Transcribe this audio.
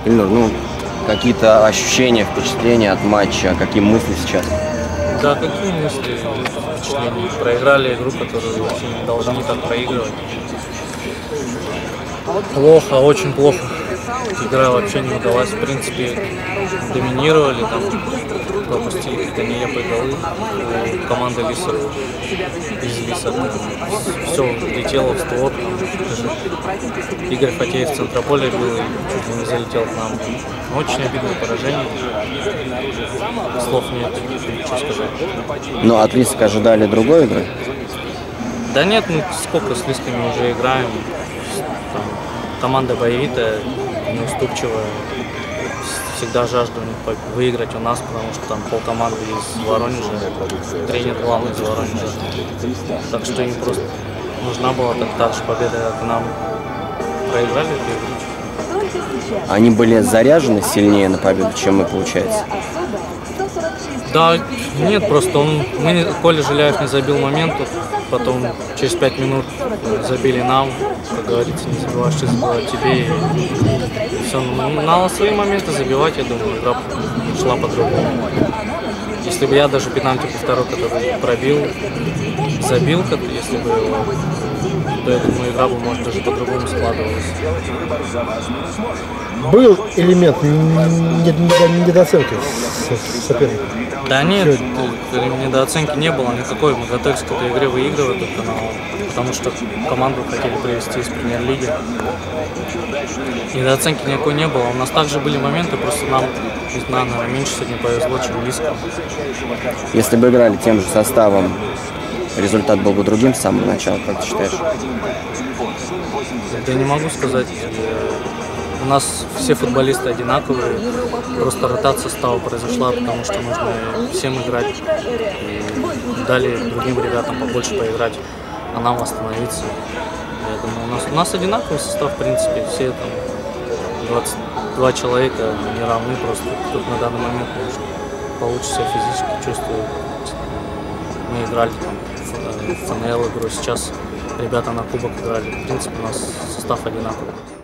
Ильнур, ну, какие-то ощущения, впечатления от матча, какие мысли сейчас? Да, какие мысли, впечатления? Проиграли игру, которую вообще не должны так проигрывать. Плохо, очень плохо. Игра вообще не удалась. В принципе, доминировали, там пропустили какие-то нелепые голы. У команды Лисов из Лиса все летело в створ. Даже Игорь Фатеев в центре поля был и чуть ли не залетел к нам. Очень обидное поражение. Слов нет, что сказать. Ну, от Лиска ожидали другой игры? Да нет, ну сколько с Лисками уже играем. Там, команда боевитая, неуступчивая. Всегда жажду у них выиграть у нас, потому что там полкоманды из Воронежа, тренер главный из Воронежа. Так что им просто нужна была так же победа, как и нам. Проиграли эту игру. Они были заряжены сильнее на победу, чем мы, получается? Да, нет, просто Коля Жиляев не забил момент, потом через 5 минут забили нам, как говорится, не забиваешь, ты забивать тебе. И все, надо свои моменты забивать, я думаю, игра шла по-другому. Если бы я даже пенальти по второй, который пробил, забил, если бы его, то я думаю, игра бы, может, даже по-другому складывалась. Был элемент недооценки соперника? Да нет, недооценки не было никакой. Мы готовились к этой игре выигрывать, потому что команду хотели привести из премьер-лиги. Недооценки никакой не было. У нас также были моменты, просто нам, наверное, меньше сегодня повезло, чем близко. Если бы играли тем же составом, результат был бы другим с самого начала, как ты считаешь? Да не могу сказать. У нас все футболисты одинаковые, просто ротация состава произошла, потому что нужно всем играть. И дали другим ребятам побольше поиграть, а нам остановиться. Я думаю, у нас одинаковый состав, в принципе, все там 22 человека не равны, просто тут на данный момент может получше себя физически чувствую. Мы играли там в ФНЛ игру, сейчас ребята на кубок играли. В принципе, у нас состав одинаковый.